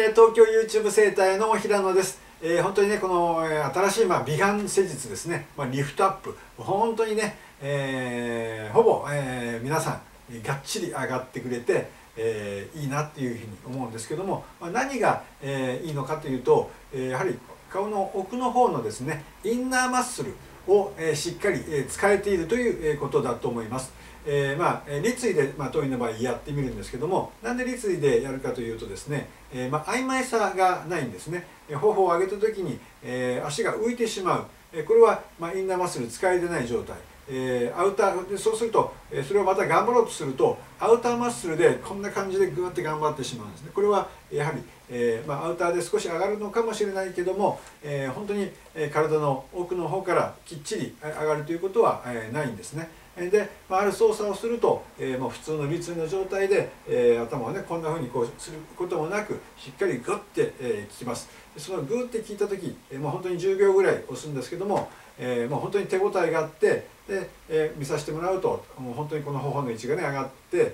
東京 YouTube 整体の平野です。本当にね、この、新しい、美顔施術ですね、リフトアップ、本当にね、ほぼ、皆さんがっちり上がってくれて、いいなっていうふうに思うんですけども、何が、いいのかというと、やはり顔の奥の方のですね、インナーマッスルを、しっかり、使えているということだと思います。立位で、当院の場合やってみるんですけども、なんで立位でやるかというとですね、曖昧さがないんですね。頬を上げた時に、足が浮いてしまう、これは、インナーマッスル使えてない状態。アウターでそうすると、それをまた頑張ろうとするとアウターマッスルでこんな感じでグーって頑張ってしまうんですね。これはやはり、アウターで少し上がるのかもしれないけども、本当に体の奥の方からきっちり上がるということはないんですね。で、ある操作をすると、もう普通の立位の状態で、頭をねこんな風にこうすることもなくしっかりグッて、効きます。そのグッて効いた時、もう本当に10秒ぐらい押すんですけども、もう本当に手応えがあって、で、見させてもらうともう本当にこの頬の位置がね上がって、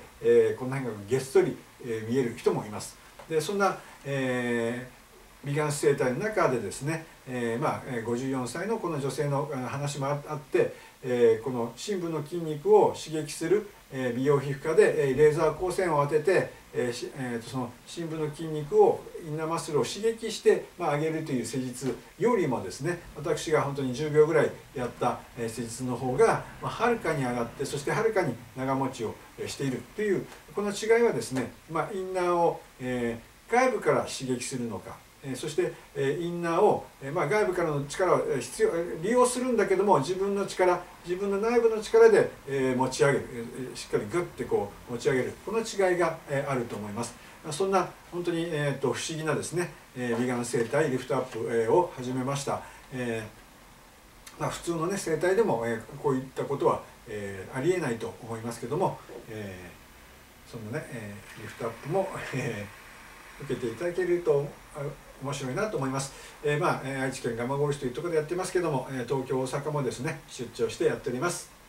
この辺がげっそり、見える人もいます。でそんな、美顔整体の中でですね、54歳のこの女性の話もあって、この深部の筋肉を刺激する美容皮膚科でレーザー光線を当ててその深部の筋肉をインナーマッスルを刺激して上げるという施術よりもですね、私が本当に10秒ぐらいやった施術の方がはるかに上がって、そしてはるかに長持ちをしているというこの違いはですね、インナーを外部から刺激するのか、そしてインナーを外部からの力を利用するんだけども、自分の力、自分の内部の力で持ち上げる、しっかりグッてこう持ち上げる、この違いがあると思います。そんな本当に不思議なですね美顔整体リフトアップを始めました。普通のね整体でもこういったことはありえないと思いますけども、そのねリフトアップも受けていただけると面白いなと思います。愛知県蒲郡市というところでやってますけども、東京大阪もですね出張してやっております。